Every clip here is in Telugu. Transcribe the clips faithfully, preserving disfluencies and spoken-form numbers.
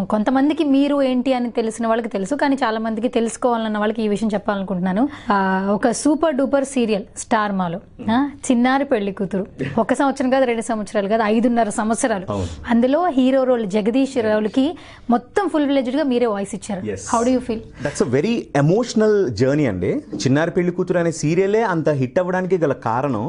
కొంతమందికి మీరు ఏంటి అని తెలిసిన వాళ్ళకి తెలుసు, కానీ చాలా మందికి తెలుసుకోవాలన్న వాళ్ళకి ఈ విషయం చెప్పాలనుకుంటున్నాను. ఒక సూపర్ డూపర్ సీరియల్ స్టార్ మాలో చిన్నారి పెళ్లి కూతురు, ఒక సంవత్సరం కాదు, రెండు సంవత్సరాలు కాదు, ఐదున్నర సంవత్సరాలు. అందులో హీరో రోల్ జగదీష్ రావులకి మొత్తం ఫుల్ ఫ్లెడ్జ్డ్ గా మీరే వాయిస్ ఇచ్చారు. How do you feel? That's a very emotional journey అండి. చిన్నారి పెళ్లి కూతురు అనే సీరియలే అంత హిట్ అవ్వడానికి గల కారణం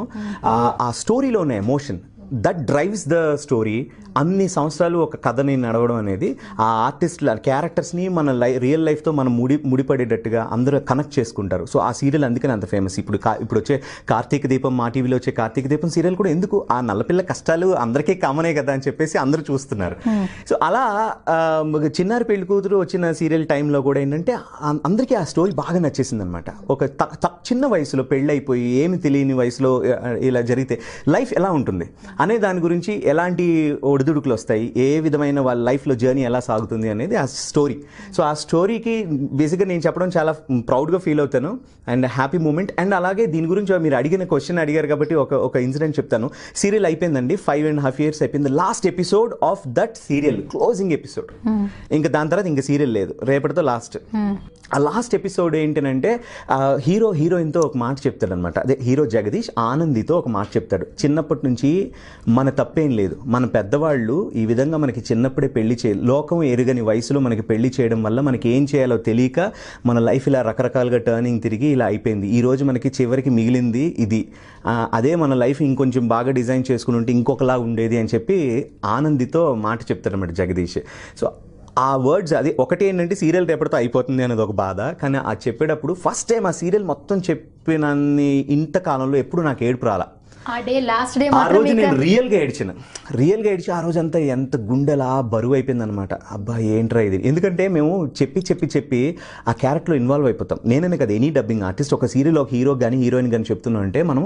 ఆ స్టోరీలో ఉన్న emotion. That drives the story. అన్ని సంవత్సరాలు ఒక కథని నడవడం అనేది ఆ ఆర్టిస్ట్ల క్యారెక్టర్స్ని మన లై రియల్ లైఫ్తో మనం ముడి ముడిపడేటట్టుగా అందరూ కనెక్ట్ చేసుకుంటారు. సో ఆ సీరియల్ అందుకని అంత ఫేమస్. ఇప్పుడు కా ఇప్పుడు వచ్చే కార్తీక దీపం, మా టీవీలో వచ్చే కార్తీక దీపం సీరియల్ కూడా ఎందుకు, ఆ నల్లపిల్ల కష్టాలు అందరికీ కామనే కదా అని చెప్పేసి అందరూ చూస్తున్నారు. సో అలా చిన్నారి పెళ్లి కూతురు వచ్చిన సీరియల్ టైంలో కూడా ఏంటంటే అందరికీ ఆ స్టోరీ బాగా నచ్చేసింది అనమాట. ఒక చిన్న వయసులో పెళ్ళి అయిపోయి ఏమి తెలియని వయసులో ఇలా జరిగితే లైఫ్ ఎలా ఉంటుంది అనే దాని గురించి, ఎలాంటి ఒడిదుడుకులు వస్తాయి, ఏ విధమైన వాళ్ళ లైఫ్లో జర్నీ ఎలా సాగుతుంది అనేది ఆ స్టోరీ. సో ఆ స్టోరీకి బేసిక్గా నేను చెప్పడం చాలా ప్రౌడ్గా ఫీల్ అవుతాను అండ్ హ్యాపీ మూమెంట్. అండ్ అలాగే దీని గురించి మీరు అడిగిన క్వశ్చన్ అడిగారు కాబట్టి ఒక ఒక ఇన్సిడెంట్ చెప్తాను. సీరియల్ అయిపోయిందండి, ఫైవ్ అండ్ హాఫ్ ఇయర్స్ అయిపోయింది. Last episode of that serial, closing episode. ఇంకా దాని తర్వాత ఇంకా సీరియల్ లేదు, రేపటితో లాస్ట్. ఆ లాస్ట్ ఎపిసోడ్ ఏంటంటే హీరో హీరోయిన్తో ఒక మాట చెప్తాడు అనమాట. అదే హీరో జగదీష్ ఆనందితో ఒక మాట చెప్తాడు. చిన్నప్పటి నుంచి మన తప్పేం లేదు, మన పెద్దవాళ్ళు ఈ విధంగా మనకి చిన్నప్పుడే పెళ్లి చేయ లోకం ఎరుగని వయసులో మనకి పెళ్లి చేయడం వల్ల మనకి ఏం చేయాలో తెలియక మన లైఫ్ ఇలా రకరకాలుగా టర్నింగ్ తిరిగి ఇలా అయిపోయింది. ఈ రోజు మనకి చివరికి మిగిలింది ఇది. అదే మన లైఫ్ ఇంకొంచెం బాగా డిజైన్ చేసుకుని ఉంటే ఇంకొకలా ఉండేది అని చెప్పి ఆనందితో మాట చెప్తాడు అన్నమాట జగదీష్. సో ఆ వర్డ్స్ అది ఒకటి ఏంటంటే సీరియల్ రేపటితో అయిపోతుంది అనేది ఒక బాధ, కానీ ఆ చెప్పేటప్పుడు ఫస్ట్ టైం ఆ సీరియల్ మొత్తం చెప్పినన్ని ఇంతకాలంలో ఎప్పుడు నాకు ఏడుపు రాలా. ఆ డే లాస్ట్ డే ఆ రోజు నేను రియల్గా ఏడ్చిన రియల్గా ఏడ్చి ఆ రోజంతా ఎంత గుండెలా బరువు అయిపోయింది అనమాట. అబ్బా ఏంట్రా ఇది, ఎందుకంటే మేము చెప్పి చెప్పి చెప్పి ఆ క్యారెక్టర్లో ఇన్వాల్వ్ అయిపోతాం. నేనే కదా ఎనీ డబ్బింగ్ ఆర్టిస్ట్ ఒక సీరియల్ ఒక హీరో కానీ హీరోయిన్ కానీ చెప్తున్నాం అంటే మనం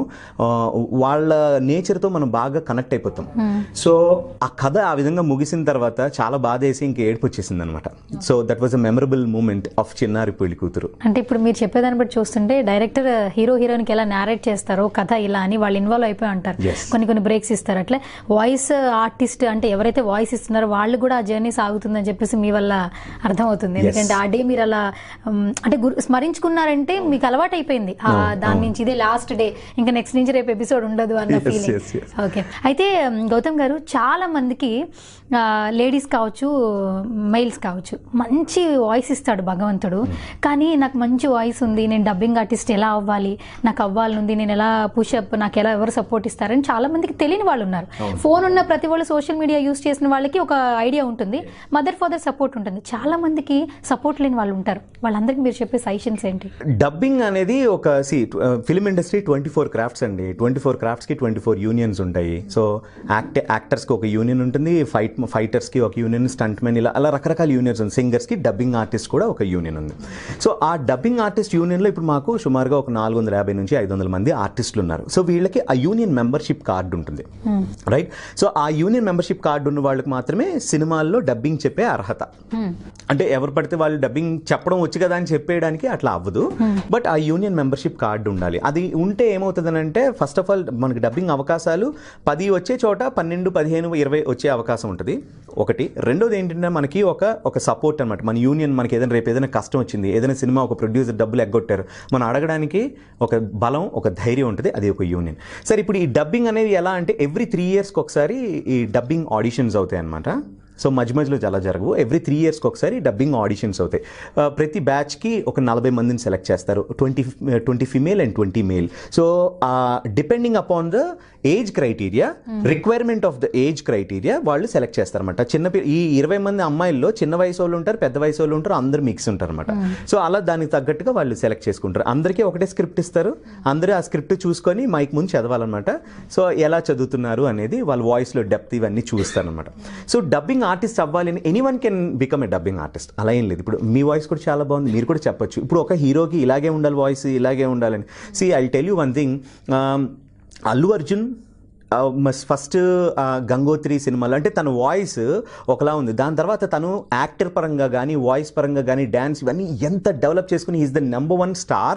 వాళ్ళ నేచర్తో మనం బాగా కనెక్ట్ అయిపోతాం. సో ఆ కథ ఆ విధంగా ముగిసిన తర్వాత చాలా బాధ వేసి ఇంక ఏడుపు వచ్చేసింది అనమాట. So that was a memorable moment of Chinnari Pelli కూతురు. అంటే ఇప్పుడు మీరు చెప్పేదాన్ని బట్టి చూస్తుంటే డైరెక్టర్ హీరో హీరోయిన్కి ఎలా నేరేట్ చేస్తారో కథ ఇలా అని వాళ్ళు ఇన్వాల్వ్ అయిపోయి అంటారు. కొన్ని కొన్ని బ్రేక్స్ ఇస్తారు. అట్లా వాయిస్ ఆర్టిస్ట్ అంటే ఎవరైతే వాయిస్ ఇస్తున్నారో వాళ్ళు కూడా ఆ జర్నీ సాగుతుందని చెప్పేసి మీ వల్ల అర్థమవుతుంది. ఎందుకంటే ఆ డే మీరు అలా అంటే స్మరించుకున్నారంటే మీకు అలవాటు అయిపోయింది. దాని నుంచి ఇదే లాస్ట్ డే, ఇంకా నెక్స్ట్ నుంచి రేపు ఎపిసోడ్ ఉండదు అన్న ఫీలింగ్. ఓకే, అయితే గౌతమ్ గారు చాలా మందికి లేడీస్ కావచ్చు మెయిల్స్ కావచ్చు మంచి వాయిస్ ఇస్తాడు భగవంతుడు, కానీ నాకు మంచి వాయిస్ ఉంది, నేను డబ్బింగ్ ఆర్టిస్ట్ ఎలా అవ్వాలి, నాకు అవ్వాలనుంది, నేను ఎలా పుషప్, నాకు ఎలా ఎవరు సపోర్ట్ ఇస్తారని చాలా మందికి తెలియని వాళ్ళు ఉన్నారు. ఫోన్ ఉన్న ప్రతి వాళ్ళు సోషల్ మీడియా యూస్ చేసిన వాళ్ళకి ఒక ఐడియా ఉంటుంది, మదర్ ఫాదర్ సపోర్ట్ ఉంటుంది. చాలా మందికి సపోర్ట్ లేని వాళ్ళు ఉంటారు. వాళ్ళందరికీ మీరు చెప్పే సజెషన్స్ ఏంటి? డబ్బింగ్ అనేది ఒక సి film industry twenty four crafts అండి. ట్వంటీ ఫోర్ క్రాఫ్ట్స్కి ట్వంటీ ఫోర్ యూనియన్స్ ఉంటాయి. సో యాక్ట్ యాక్టర్స్కి ఒక యూనియన్ ఉంటుంది, ఫైట్ ఫైటర్స్కి ఒక యూనియన్, స్టంట్ మెన్, ఇలా అలా రకరకాల యూనియన్స్ ఉంది. సింగర్స్కి డబ్బింగ్ ఆర్టిస్ట్ కూడా ఒక యూనియన్ ఉంది. సో ఆ డబ్బింగ్ ఆర్టిస్ట్ యూనియన్లో ఇప్పుడు మాకు సుమారుగా ఒక నాలుగు వందల యాభై నుంచి ఐదు వందల మంది ఆర్టిస్టులు ఉన్నారు. సో వీళ్ళకి ఆ యూనియన్ మెంబర్షిప్ కార్డు ఉంటుంది, రైట్? సో ఆ యూనియన్ మెంబర్షిప్ కార్డు ఉన్న వాళ్ళకి మాత్రమే సినిమాల్లో డబ్బింగ్ చెప్పే అర్హత. అంటే ఎవరు పడితే వాళ్ళు డబ్బింగ్ చెప్పడం వచ్చు కదా అని చెప్పేయడానికి అట్లా అవ్వదు. బట్ ఆ యూనియన్ మెంబర్షిప్ కార్డు ఉండాలి. అది ఉంటే ఏమవుతుందని అంటే ఫస్ట్ ఆఫ్ ఆల్ మనకి డబ్బింగ్ అవకాశాలు పది వచ్చే చోట పన్నెండు పదిహేను ఇరవై వచ్చే అవకాశం ఉంటుంది ఒకటి. రెండోది ఏంటంటే మనకి ఒక ఒక సపోర్ట్ అనమాట. మన యూనియన్ మనకి ఏదైనా రేపు ఏదైనా కష్టం వచ్చింది, ఏదైనా సినిమా ఒక ప్రొడ్యూసర్ డబ్బులు ఎగ్గొట్టారు, మనం అడగడానికి ఒక బలం ఒక ధైర్యం ఉంటుంది, అది ఒక యూనియన్. సరే ఇప్పుడు ఈ డబ్బింగ్ అనేది ఎలా అంటే ఎవ్రీ త్రీ ఇయర్స్కి ఒకసారి ఈ డబ్బింగ్ ఆడిషన్స్ అవుతాయి అనమాట. సో మధ్య మధ్యలో చాలా జరగవు, ఎవ్రీ త్రీ ఇయర్స్కి ఒకసారి డబ్బింగ్ ఆడిషన్స్ అవుతాయి. ప్రతి బ్యాచ్కి ఒక నలభై మందిని సెలెక్ట్ చేస్తారు, twenty twenty female and twenty male. So depending upon the age criteria, requirement of the age criteria వాళ్ళు సెలెక్ట్ చేస్తారనమాట. చిన్న ఈ ఇరవై మంది అమ్మాయిల్లో చిన్న వయసు వాళ్ళు ఉంటారు, పెద్ద వయసు వాళ్ళు ఉంటారు, అందరూ మిక్స్ ఉంటారు అనమాట. సో అలా దానికి తగ్గట్టుగా వాళ్ళు సెలెక్ట్ చేసుకుంటారు. అందరికీ ఒకటే స్క్రిప్ట్ ఇస్తారు, అందరూ ఆ స్క్రిప్ట్ చూసుకొని మైక్ ముందు చదవాలన్నమాట. సో ఎలా చదువుతున్నారు అనేది వాళ్ళ వాయిస్లో డెప్త్ ఇవన్నీ చూస్తారనమాట. సో డబ్బింగ్ ఆర్టిస్ట్ అవ్వాలని anyone can become a dubbing artist, అలా ఏం లేదు. ఇప్పుడు మీ వాయిస్ కూడా చాలా బాగుంది, మీరు కూడా చెప్పొచ్చు. ఇప్పుడు ఒక హీరోకి ఇలాగే ఉండాలి వాయిస్, ఇలాగే ఉండాలని. See I tell you one thing, Allu Arjun first Gangotri సినిమాలో అంటే తన వాయిస్ ఒకలా ఉంది, దాని తర్వాత తను యాక్టర్ పరంగా కానీ వాయిస్ పరంగా కానీ డ్యాన్స్ ఇవన్నీ ఎంత డెవలప్ చేసుకుని is the number one star,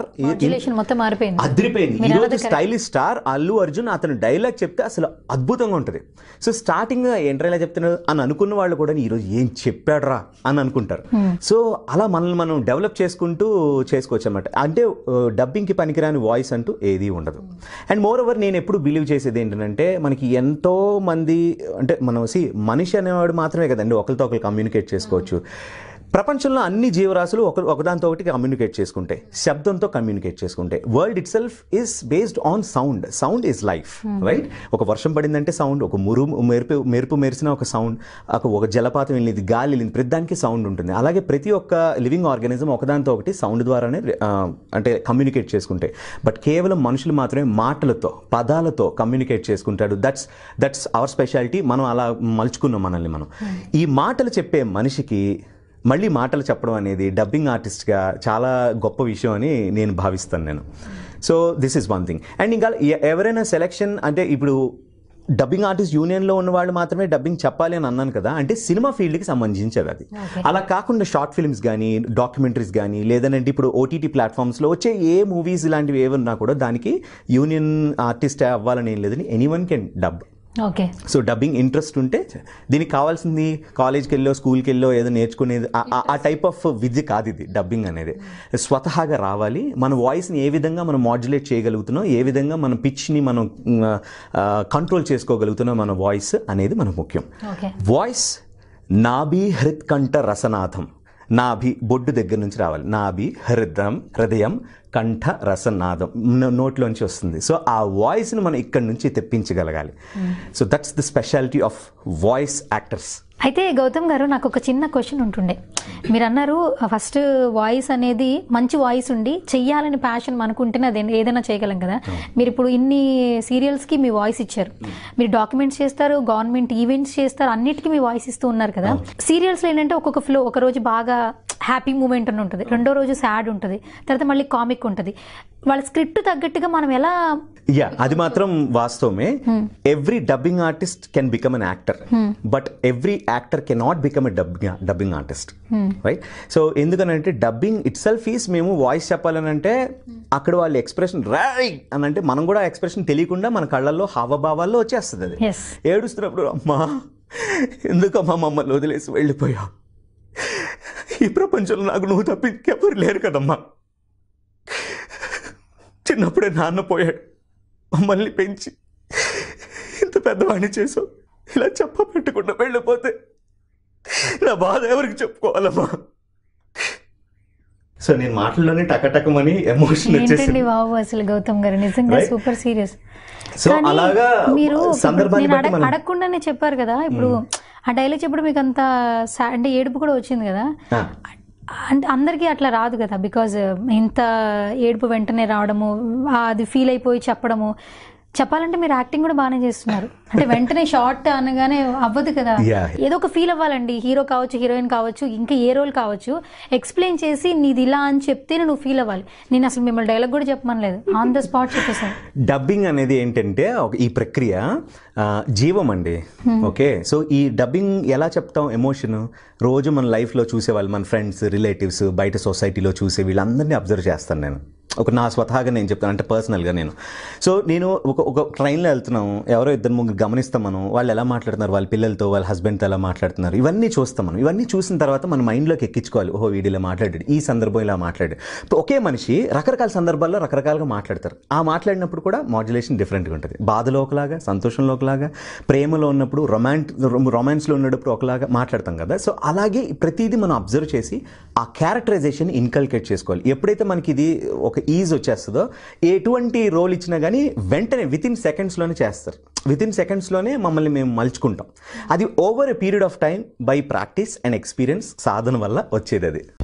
అదిరిపోయింది. ఈరోజు స్టైలిష్ స్టార్ అల్లు అర్జున్ అతను డైలాగ్ చెప్తే అసలు అద్భుతంగా ఉంటుంది. సో స్టార్టింగ్ ఏంటర్ ఎలా చెప్తున్నారు అని అనుకున్న వాళ్ళు కూడా ఈరోజు ఏం చెప్పాడ్రా అని అనుకుంటారు. సో అలా మనల్ని మనం డెవలప్ చేసుకుంటూ చేసుకోవచ్చు అన్నమాట. అంటే డబ్బింగ్కి పనికిరాని వాయిస్ అంటూ ఏది ఉండదు. అండ్ మోర్ ఓవర్ నేను ఎప్పుడు బిలీవ్ చేసేది ఏంటంటే మనకి ఎంతో మంది అంటే మనం సి మనిషి అనేవాడు మాత్రమే కదండి ఒకరితో ఒకరు కమ్యూనికేట్ చేసుకోవచ్చు. ప్రపంచంలో అన్ని జీవరాశులు ఒక ఒకదాంతో ఒకటి కమ్యూనికేట్ చేసుకుంటాయి, శబ్దంతో కమ్యూనికేట్ చేసుకుంటాయి. World itself is based on sound. Sound is life, right? ఒక వర్షం పడిందంటే సౌండ్, ఒక మురు మెరుపు మెరుపు మెరిసిన ఒక సౌండ్, ఒక జలపాతం వెళ్ళింది, గాలి వెళ్ళింది, ప్రతి దానికి సౌండ్ ఉంటుంది. అలాగే ప్రతి ఒక్క లివింగ్ ఆర్గానిజం ఒకదాంతో ఒకటి సౌండ్ ద్వారానే అంటే కమ్యూనికేట్ చేసుకుంటాయి. బట్ కేవలం మనుషులు మాత్రమే మాటలతో పదాలతో కమ్యూనికేట్ చేసుకుంటాడు. That's that's our speciality. మనం అలా మలుచుకున్నాం మనల్ని మనం. ఈ మాటలు చెప్పే మనిషికి మళ్ళీ మాటలు చెప్పడం అనేది డబ్బింగ్ ఆర్టిస్ట్గా చాలా గొప్ప విషయం అని నేను భావిస్తాను నేను. So this is one thing. And ఇంకా ఎవరైనా సెలెక్షన్ అంటే ఇప్పుడు డబ్బింగ్ ఆర్టిస్ట్ యూనియన్లో ఉన్న వాళ్ళు మాత్రమే డబ్బింగ్ చెప్పాలి అని అన్నాను కదా, అంటే సినిమా ఫీల్డ్కి సంబంధించేది అది. అలా కాకుండా షార్ట్ ఫిల్మ్స్ కానీ డాక్యుమెంటరీస్ కానీ లేదంటే ఇప్పుడు ఓటీటీ ప్లాట్ఫామ్స్లో వచ్చే ఏ మూవీస్ ఇలాంటివి ఏమన్నా కూడా దానికి యూనియన్ ఆర్టిస్ట్ అవ్వాలని ఏం లేదని anyone can dub. Okay. So dubbing interest ఉంటే దీనికి కావాల్సింది కాలేజ్కి వెళ్ళో స్కూల్కి వెళ్ళో ఏదో నేర్చుకునేది ఆ టైప్ ఆఫ్ విద్య కాదు ఇది. డబ్బింగ్ అనేది స్వతహాగా రావాలి. మన వాయిస్ని ఏ విధంగా మనం మాడ్యులేట్ చేయగలుగుతున్నాం, ఏ విధంగా మన పిచ్ని మనం కంట్రోల్ చేసుకోగలుగుతున్నాం, మన వాయిస్ అనేది మనకు ముఖ్యం. వాయిస్ నాభి హృత్కంఠ రసనాథం. నాభి బొడ్డు దగ్గర నుంచి రావాలి. నాభి హృదయం హృదయం కంఠ రసనాదం నోట్లోంచి వస్తుంది. సో ఆ వాయిస్ని మనం ఇక్కడి నుంచి తెప్పించగలగాలి. So that's the speciality of voice actors. అయితే గౌతమ్ గారు నాకు ఒక చిన్న క్వశ్చన్ ఉంటుండే. మీరు అన్నారు ఫస్ట్ వాయిస్ అనేది మంచి వాయిస్ ఉండి చెయ్యాలని ప్యాషన్ మనకుంటేనే అది ఏదైనా చేయగలం కదా. మీరు ఇప్పుడు ఇన్ని సీరియల్స్కి మీ వాయిస్ ఇచ్చారు, మీరు డాక్యుమెంట్స్ చేస్తారు, గవర్నమెంట్ ఈవెంట్స్ చేస్తారు, అన్నిటికీ మీ వాయిస్ ఇస్తూ ఉన్నారు కదా. సీరియల్స్లో ఏంటంటే ఒక్కొక్క ఫ్లో, ఒక రోజు బాగా హ్యాపీ మూమెంట్ అని ఉంటుంది, రెండో రోజు సాడ్ ఉంటుంది, తర్వాత మళ్ళీ కామిక్ ఉంటుంది. వాళ్ళ స్క్రిప్ట్ తగ్గట్టుగా మనం ఎలా యా అది మాత్రం వాస్తవమే. Every dubbing artist can become an actor, but every actor cannot become a dubbing dubbing artist, right? So ఎందుకనంటే డబ్బింగ్ ఇట్ సెల్ఫ్ ఈస్ మేము వాయిస్ చెప్పాలని అంటే అక్కడ వాళ్ళ ఎక్స్ప్రెషన్ రై అని అంటే మనం కూడా ఎక్స్ప్రెషన్ తెలియకుండా మన కళ్ళల్లో హావభావాల్లో వచ్చేస్తుంది. అది ఏడుస్తున్నప్పుడు అమ్మా ఎందుకమ్మా మమ్మల్ని వదిలేసి వెళ్ళిపోయావు, ఈ ప్రపంచంలో నాకు నువ్వు తప్పి ఎవరు లేరు కదమ్మా, చిన్నప్పుడే నాన్న పోయాడు, మమ్మల్ని పెంచి ఇంత పెద్దవాడిని చేసావు, ఇలా చెప్ప పెట్టకుండా వెళ్ళిపోతే నా బాధ ఎవరికి చెప్పుకోవాలమ్మా. సో నేను మాటల్లోనే టకటకమని ఎమోషన్ వచ్చేసింది. అసలు గౌతమ్ గారు నిజంగా సూపర్ సీరియస్. సో అలాగా మీరు అడగకుండానే చెప్పారు కదా, ఇప్పుడు ఆ డైలాగ్ చెప్పడం మీకు అంత అంటే ఏడుపు కూడా వచ్చింది కదా. అంటే అందరికీ అట్లా రాదు కదా, బికాజ్ ఇంత ఏడుపు వెంటనే రావడము, అది ఫీల్ అయిపోయి చెప్పడము. చెప్పాలంటే మీరు యాక్టింగ్ కూడా బాగానే చేస్తున్నారు, అంటే వెంటనే షార్ట్ అనగానే అవ్వదు కదా, ఏదో ఒక ఫీల్ అవ్వాలండి. హీరో కావచ్చు, హీరోయిన్ కావచ్చు, ఇంకా ఏ రోల్ కావచ్చు, ఎక్స్ప్లెయిన్ చేసి నీది ఇలా అని చెప్తేనే నువ్వు ఫీల్ అవ్వాలి. నేను అసలు మిమ్మల్ని డైలాగ్ కూడా చెప్పమనలేదు, ఆన్ ద స్పాట్ చెప్పేసాను. డబ్బింగ్ అనేది ఏంటంటే ఈ ప్రక్రియ జీవం అండి. ఓకే, సో ఈ డబ్బింగ్ ఎలా చెప్తాం, ఎమోషన్ రోజు మన లైఫ్లో చూసేవాళ్ళు, మన ఫ్రెండ్స్, రిలేటివ్స్, బయట సొసైటీలో చూసే వీళ్ళందరినీ అబ్జర్వ్ చేస్తాను నేను. ఒక నా స్వతహాగా నేను చెప్తాను, అంటే పర్సనల్గా నేను. సో నేను ఒక ఒక ట్రైన్లో వెళ్తున్నాం, ఎవరో ఇద్దరు ముగ్గురు గమనిస్తాం మనం, వాళ్ళు ఎలా మాట్లాడుతున్నారు, వాళ్ళ పిల్లలతో వాళ్ళ హస్బెండ్తో ఎలా మాట్లాడుతున్నారు, ఇవన్నీ చూస్తాం మనం. ఇవన్నీ చూసిన తర్వాత మన మైండ్లోకి ఎక్కించుకోవాలి, ఓహో వీడు ఇలా మాట్లాడాడు, ఈ సందర్భం ఇలా మాట్లాడాడు. ఒకే మనిషి రకరకాల సందర్భాల్లో రకరకాలుగా మాట్లాడతారు. ఆ మాట్లాడినప్పుడు కూడా మాడ్యులేషన్ డిఫరెంట్గా ఉంటుంది. బాధలో ఒకలాగా, సంతోషంలో ఒకలాగా, ప్రేమలో ఉన్నప్పుడు, రొమాంట్ రొమాన్స్లో ఉన్నప్పుడు ఒకలాగా మాట్లాడతాం కదా. సో అలాగే ప్రతిదీ మనం అబ్జర్వ్ చేసి ఆ క్యారెక్టరైజేషన్ ఇన్కల్కేట్ చేసుకోవాలి. ఎప్పుడైతే మనకి ఇది ఒక ఈజ్ వచ్చేస్తుందో, ఎటువంటి రోల్ ఇచ్చినా కానీ వెంటనే విత్ ఇన్ సెకండ్స్లోనే చేస్తారు. విత్ ఇన్ సెకండ్స్లోనే మమ్మల్ని మేము మలుచుకుంటాం. అది over a period of time by practice and experience, సాధన వల్ల వచ్చేది అది.